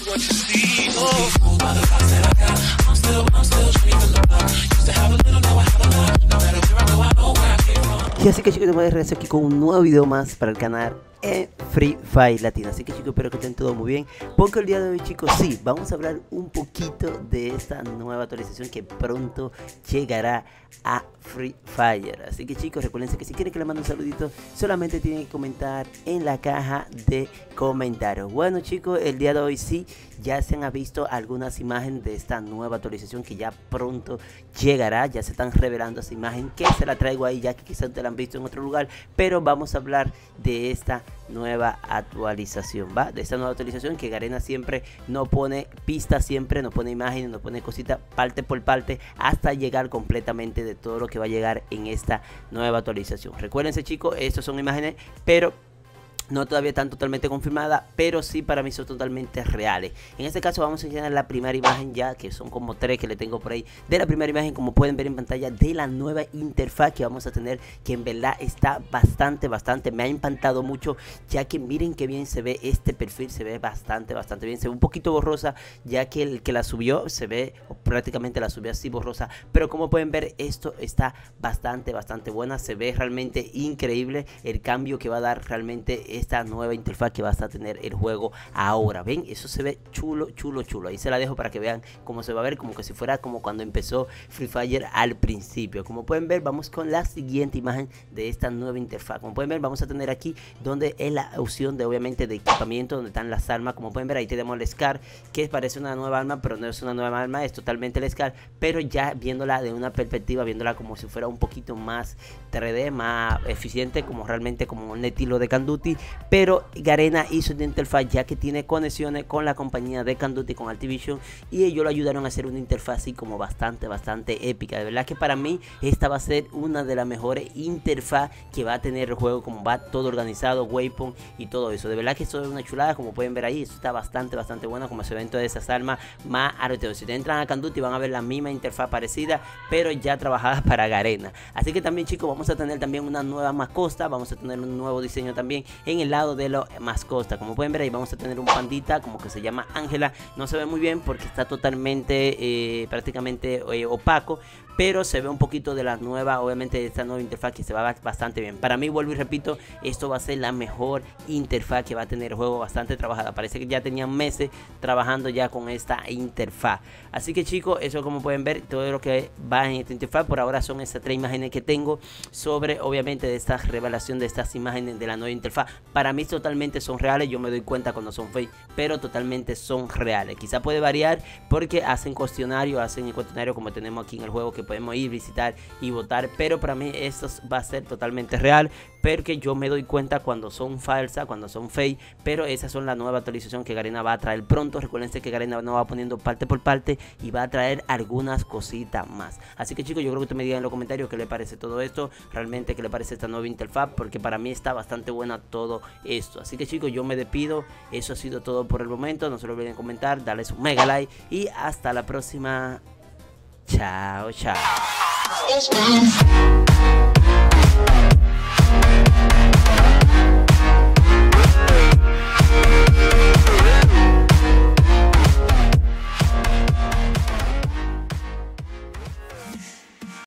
Y así que chicos, te voy a regresar aquí con un nuevo video más para el canal Free Fire Latino. Así que chicos, espero que estén todo muy bien, porque el día de hoy chicos, sí, vamos a hablar un poquito de esta nueva actualización que pronto llegará a Free Fire. Así que chicos, recuerden que si quieren que les mande un saludito, solamente tienen que comentar en la caja de comentarios. Bueno chicos, el día de hoy sí, ya se han visto algunas imágenes de esta nueva actualización que ya pronto llegará. Ya se están revelando esa imagen, que se la traigo ahí ya que quizás te la han visto en otro lugar, pero vamos a hablar de esta nueva actualización, ¿va? De esta nueva actualización que Garena siempre nos pone pistas, siempre nos pone imágenes, nos pone cositas parte por parte hasta llegar completamente de todo lo que va a llegar en esta nueva actualización. Recuérdense chicos, estas son imágenes, pero no todavía están totalmente confirmadas, pero sí para mí son totalmente reales. En este caso vamos a enseñar la primera imagen ya, que son como 3 que le tengo por ahí. De la primera imagen, como pueden ver en pantalla, de la nueva interfaz que vamos a tener, que en verdad está bastante, me ha encantado mucho, ya que miren que bien se ve este perfil, se ve bastante bien. Se ve un poquito borrosa, ya que el que la subió se ve, o prácticamente la subió así borrosa, pero como pueden ver esto está bastante buena. Se ve realmente increíble el cambio que va a dar realmente esta nueva interfaz que va a tener el juego ahora. Ven, eso se ve chulo. Ahí se la dejo para que vean cómo se va a ver, como que si fuera como cuando empezó Free Fire al principio. Como pueden ver, vamos con la siguiente imagen de esta nueva interfaz. Como pueden ver, vamos a tener aquí donde es la opción de obviamente de equipamiento, donde están las armas. Como pueden ver, ahí tenemos el SCAR, que parece una nueva arma, pero no es una nueva arma, es totalmente el SCAR, pero ya viéndola de una perspectiva, viéndola como si fuera un poquito más 3D, más eficiente, como realmente como un estilo de Call of Duty. Pero Garena hizo una interfaz ya que tiene conexiones con la compañía de Call of Duty, con Activision, y ellos lo ayudaron a hacer una interfaz así como bastante épica. De verdad que para mí esta va a ser una de las mejores interfaz que va a tener el juego, como va todo organizado, waypoint y todo eso. De verdad que esto es una chulada, como pueden ver ahí, esto está bastante bueno, como se ven todas esas armas más arteos. Si te entran a Call of Duty van a ver la misma interfaz parecida, pero ya trabajada para Garena. Así que también chicos, vamos a tener también una nueva mascota, vamos a tener un nuevo diseño también en el lado de la mascota. Como pueden ver ahí vamos a tener un pandita como que se llama Ángela. No se ve muy bien porque está totalmente prácticamente opaco, pero se ve un poquito de la nueva, obviamente de esta nueva interfaz que se va bastante bien. Para mí, vuelvo y repito, esto va a ser la mejor interfaz que va a tener el juego, bastante trabajada. Parece que ya tenían meses trabajando ya con esta interfaz. Así que chicos, eso como pueden ver, todo lo que va en esta interfaz. Por ahora son estas 3 imágenes que tengo sobre obviamente de esta revelación de estas imágenes de la nueva interfaz. Para mí totalmente son reales, yo me doy cuenta cuando son fake, pero totalmente son reales. Quizá puede variar porque hacen cuestionario como tenemos aquí en el juego, que podemos ir, visitar y votar, pero para mí esto va a ser totalmente real, porque yo me doy cuenta cuando son falsas, cuando son fake. Pero esas son la nueva actualización que Garena va a traer pronto. Recuerden que Garena nos va poniendo parte por parte y va a traer algunas cositas más. Así que chicos, yo creo que ustedes me digan en los comentarios qué les parece todo esto, realmente qué les parece esta nueva interfaz, porque para mí está bastante buena todo esto. Así que chicos, yo me despido, eso ha sido todo por el momento. No se lo olviden comentar, darle su mega like y hasta la próxima. Chao.